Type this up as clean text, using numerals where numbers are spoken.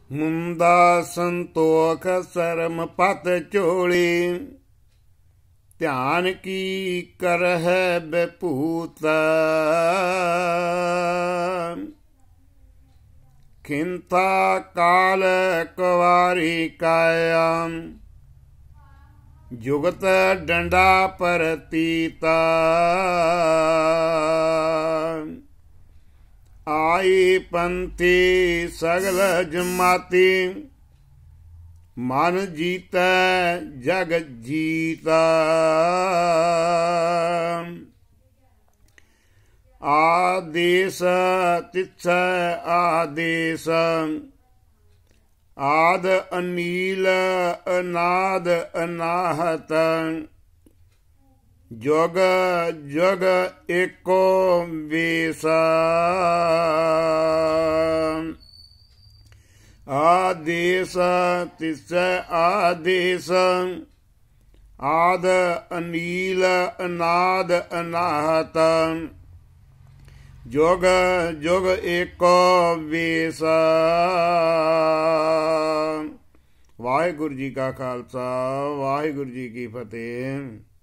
ਮੁੰਦਾ ਸੰਤੋਖ ਸਰਮ ਪਤ ਝੋਲੀ। ਧਿਆਨ ਕੀ ਕਰਹਿ ਬਭੂਤ। ਖਿੰਤਾ ਕਾਲ ਕੁਵਾਰੀ ਕਾਇਆ। ਜੁਗਤ ਡੰਡਾ ਪਰਤੀਤਾ। ਆਈ ਪੰਥੀ ਸਗਲ ਜਮਾਤੀ। ਮਨ ਜੀਤੈ ਜਗ ਜੀਤਾ। ਆਦੇਸ ਤਿਸੈ ਆਦੇਸ। ਆਦ ਅਨੀਲ ਅਨਾਦ ਅਨਾਹਤ। ਜੁਗ ਜੁਗ ਏਕੋ ਵੇਸ। ਆਦੇਸ ਤਿਸੈ ਆਦੇਸ। ਆਦ ਅਨੀਲ ਅਨਾਦ ਅਨਾਹਤ। ਜੁਗ ਜੁਗ ਏਕੋ ਵੇਸ। ਵਾਹਿਗੁਰੂ ਜੀ ਕਾ ਖਾਲਸਾ, ਵਾਹਿਗੁਰੂ ਜੀ ਕੀ ਫਤਿਹ।